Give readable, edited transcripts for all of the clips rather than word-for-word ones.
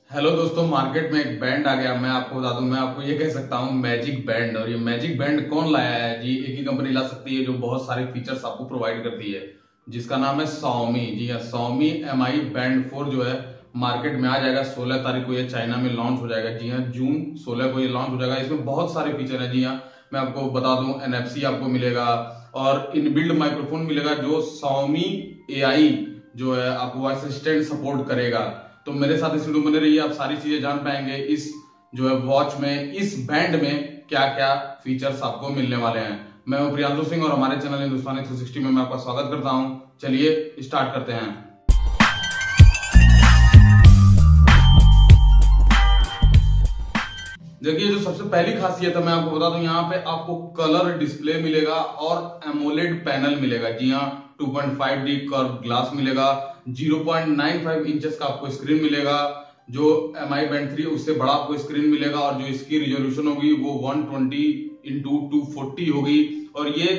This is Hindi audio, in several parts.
हेलो दोस्तों, मार्केट में एक बैंड आ गया। मैं आपको बता दूं, मैं आपको ये कह सकता हूं मैजिक बैंड। और ये मैजिक बैंड कौन लाया है जी? एक ही कंपनी ला सकती है जो बहुत सारे फीचर्स आपको प्रोवाइड करती है, जिसका नाम है Xiaomi। जी हाँ, Xiaomi Mi बैंड 4 जो है मार्केट में आ जाएगा 16 तारीख को। ये चाइना में लॉन्च हो जाएगा। जी हाँ, जून 16 को ये लॉन्च हो जाएगा। इसमें बहुत सारे फीचर है। जी हाँ, मैं आपको बता दूं NFC आपको मिलेगा और इनबिल्ट माइक्रोफोन मिलेगा जो Xiaomi AI जो है आपको वॉइस असिस्टेंट सपोर्ट करेगा। तो मेरे साथ इस वीडियो बने रहिए, आप सारी चीजें जान पाएंगे इस जो है वॉच में, इस बैंड में क्या क्या फीचर्स आपको मिलने वाले हैं। मैं हूं प्रियांशु सिंह और हमारे चैनल हिंदुस्तानी 360 में मैं आपका स्वागत करता हूं। चलिए स्टार्ट करते हैं। देखिए, जो सबसे पहली खासियत है मैं आपको बता दूं, यहाँ पे आपको कलर डिस्प्ले मिलेगा और एमोलेड पैनल मिलेगा। जी हाँ, 2.5D कर्व ग्लास मिलेगा, 0.95 इंचेस का आपको स्क्रीन मिलेगा। जो Mi Band 3 उससे बड़ा आपको स्क्रीन मिलेगा और जो इसकी रिजोल्यूशन होगी वो 120x240 होगी और ये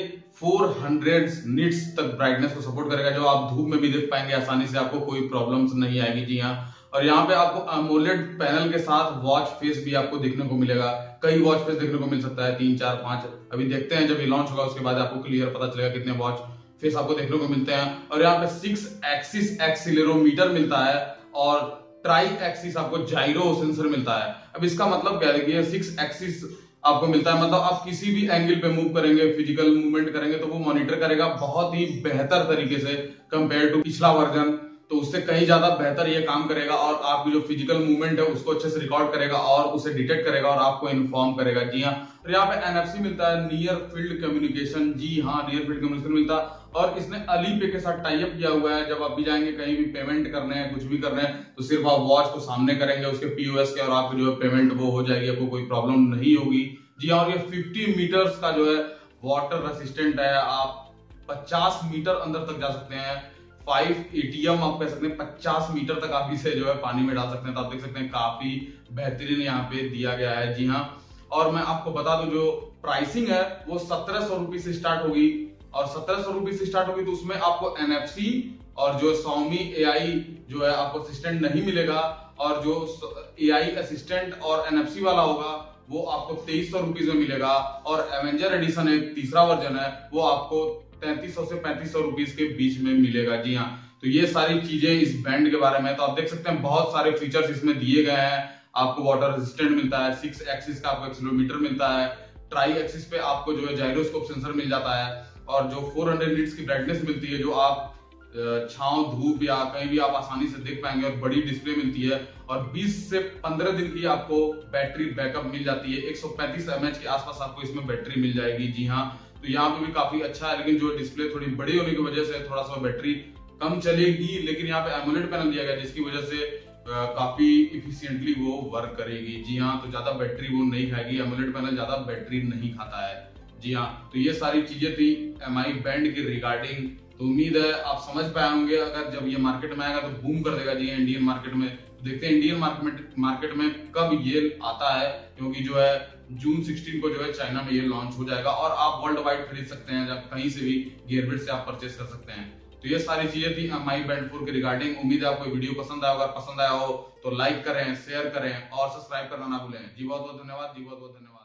400 निट्स तक ब्राइटनेस को सपोर्ट करेगा, जो आप धूप में भी देख पाएंगे आसानी से, आपको कोई प्रॉब्लम्स नहीं आएगी। जी हाँ, और यहाँ पे आपको AMOLED पैनल के साथ वॉच फेस भी आपको देखने को मिलेगा। कई वॉच फेस देखने को मिल सकता है, 3 4 5। अभी देखते हैं, जब ये लॉन्च होगा उसके बाद आपको क्लियर पता चलेगा कितने वॉच फेस आपको देखने को मिलते हैं। और यहाँ पे 6 एक्सिस एक्सीलरोमीटर मिलता है और ट्राई एक्सिस आपको जाइरो सेंसर मिलता है। अब इसका मतलब क्या है? देखिए, 6 एक्सिस आपको मिलता है, मतलब आप किसी भी एंगल पे मूव करेंगे, फिजिकल मूवमेंट करेंगे तो वो मॉनिटर करेगा बहुत ही बेहतर तरीके से कंपेयर टू पिछला वर्जन। तो उससे कहीं ज्यादा बेहतर ये काम करेगा और आपकी जो फिजिकल मूवमेंट है उसको अच्छे से रिकॉर्ड करेगा और उसे डिटेक्ट करेगा और आपको इन्फॉर्म करेगा। जी हाँ, तो यहाँ पे NFC मिलता है, नियर फील्ड कम्युनिकेशन। जी हाँ, नियर फील्ड कम्युनिकेशन मिलता है और इसने अलीपे के साथ टाई अप किया हुआ है। जब आप भी जाएंगे कहीं भी पेमेंट करने हैं, कुछ भी करना है, तो सिर्फ आप वॉच को सामने करेंगे उसके POS के और आपकी जो है पेमेंट वो हो जाएगी, आपको कोई प्रॉब्लम नहीं होगी। जी हाँ, और ये 50 मीटर्स का जो है वाटर रेसिस्टेंट है। आप 50 मीटर अंदर तक जा सकते हैं। 5 ATM आप कह सकते हैं, 50 मीटर तक आप इसे जो है पानी में डाल सकते हैं। तो आप देख सकते हैं काफी बेहतरीन यहाँ पे दिया गया है। जी हाँ, और मैं आपको बता दूं जो प्राइसिंग है वो 1700 रुपए से स्टार्ट होगी और 1700 रुपए से स्टार्ट होगी तो उसमें आपको NFC और जो Xiaomi AI जो है आपको असिस्टेंट नहीं मिलेगा और जो AI असिस्टेंट और NFC वाला होगा वो आपको 2300 रुपीज में मिलेगा और एवेंजर एडिशन एक तीसरा वर्जन है वो आपको 3300 से 3500 रुपीज के बीच में मिलेगा। जी हाँ, तो ये सारी चीजें इस बैंड के बारे में। तो आप देख सकते हैं बहुत सारे फीचर्स इसमें दिए गए हैं। आपको वाटर रेजिस्टेंट मिलता है, 6 एक्सिस का आपको एक्सीलरोमीटर मिलता है, ट्राई एक्सिस पे आपको जो है जाइरोस्कोप सेंसर मिल जाता है और जो 400 निट्स की ब्राइटनेस मिलती है, जो आप छांव धूप या कहीं भी आप आसानी से देख पाएंगे और बड़ी डिस्प्ले मिलती है और 20 से 15 दिन की आपको बैटरी बैकअप मिल जाती है। 135 mAh के आसपास आपको इसमें बैटरी मिल जाएगी। जी हाँ, तो यहाँ पे भी काफी अच्छा है, लेकिन जो डिस्प्ले थोड़ी बड़ी होने की वजह से थोड़ा सा बैटरी कम चलेगी, लेकिन यहाँ पे एमोलेड पैनल दिया गया जिसकी वजह से काफी इफिशिएंटली वो वर्क करेगी। जी हाँ, तो ज्यादा बैटरी वो नहीं खाएगी, एमोलेड पैनल ज्यादा बैटरी नहीं खाता है। जी हाँ, तो ये सारी चीजें थी Mi बैंड की रिगार्डिंग। तो उम्मीद है आप समझ पाए होंगे। अगर जब ये मार्केट में आएगा तो बूम कर देगा। जी इंडियन मार्केट में, तो देखते हैं इंडियन मार्केट में कब ये आता है, क्योंकि जो है जून 16 को जो है चाइना में ये लॉन्च हो जाएगा और आप वर्ल्ड वाइड खरीद सकते हैं, जब कहीं से भी गियरबिट से आप परचेस कर सकते हैं। तो ये सारी चीजें थी Mi Band 4 के रिगार्डिंग। उम्मीद है आपको वीडियो पसंद आया होगा। पसंद आया हो तो लाइक करें, शेयर करें और सब्सक्राइब करना ना भूलें। जी बहुत बहुत धन्यवाद। जी बहुत बहुत धन्यवाद।